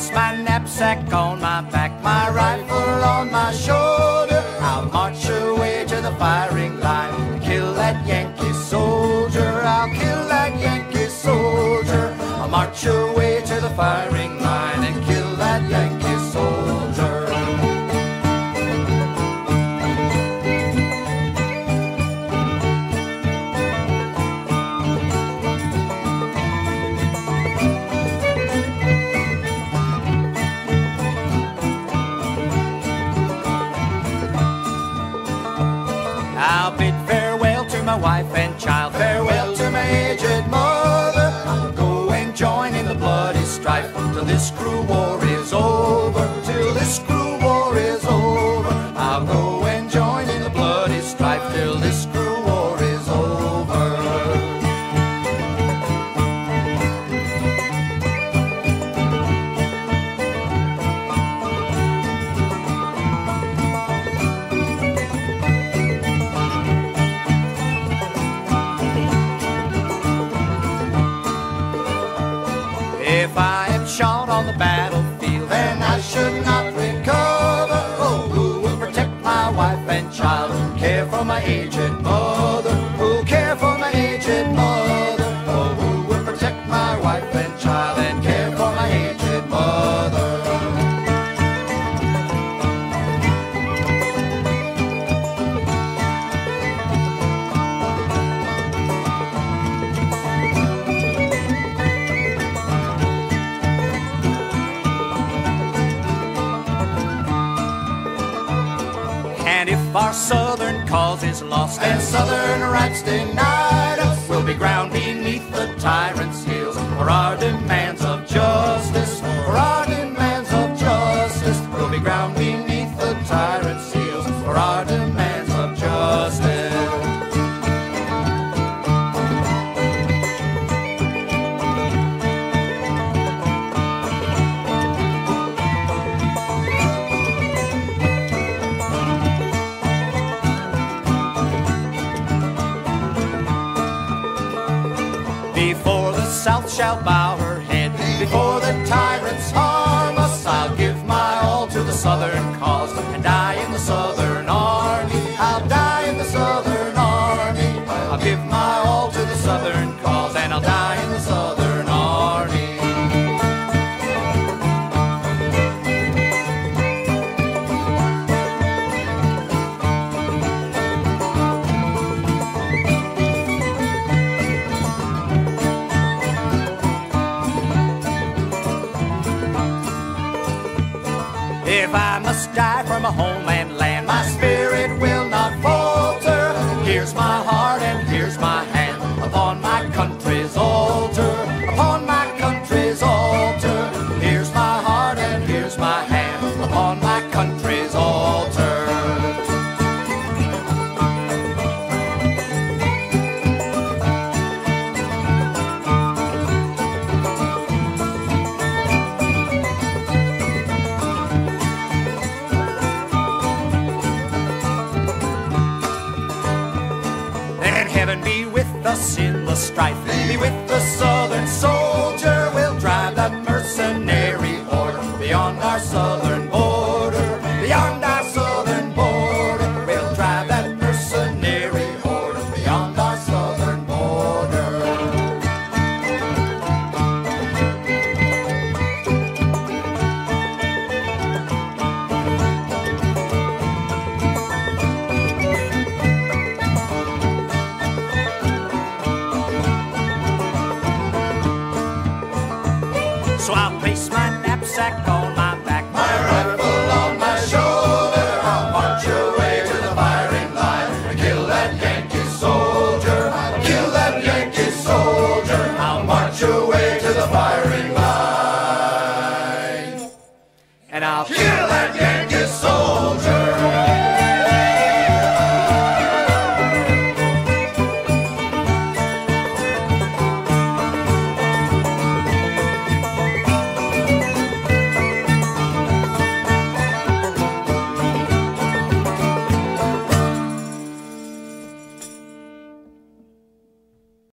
place my knapsack on my back, my rifle on my shoulder. I'll march away to the firing line and kill that Yankee soldier. I'll kill that Yankee soldier. I'll march away to the firing line and kill that Yankee soldier. I'll bid farewell to my wife and child, farewell to my aged mother. I'll go and join in the bloody strife till this cruel war is over, till this cruel war is over. I'll go and join in the bloody strife till this cruel war is over. If I am shot on the battlefield, then I should not recover. Oh, who will protect my wife and child, care for my aged mother? Who'll care for my aged mother? Oh, who will protect my wife and child and care for my aged mother? And if our southern cause is lost and southern rights denied us, we'll be ground beneath the tyrant's heels for our demands of justice, for our demands of justice. We'll be ground beneath the tyrant's heels for our demands of justice. Before the South shall bow her head, before the tyrants harm us, I'll give my all to the Southern cause and die in the Southern Army. I'll die in the Southern Army. I'll give my all to the Southern cause and I'll die in the Southern Army. If I must die from a home and land, my spirit will not falter. Here's my heart and here's my hand upon my country's altar, upon my country's altar. Here's my heart and here's my hand upon my country's altar. Heaven be with us in the strife, be with the Southern soldier. We'll drive that mercenary horde beyond our southern border, beyond our southern border. We'll drive that mercenary horde beyond our southern border. So I'll place my knapsack on my back, my rifle on my shoulder. I'll march away to the firing line and kill that Yankee soldier. I'll kill that Yankee soldier. I'll march away to the firing line and I'll kill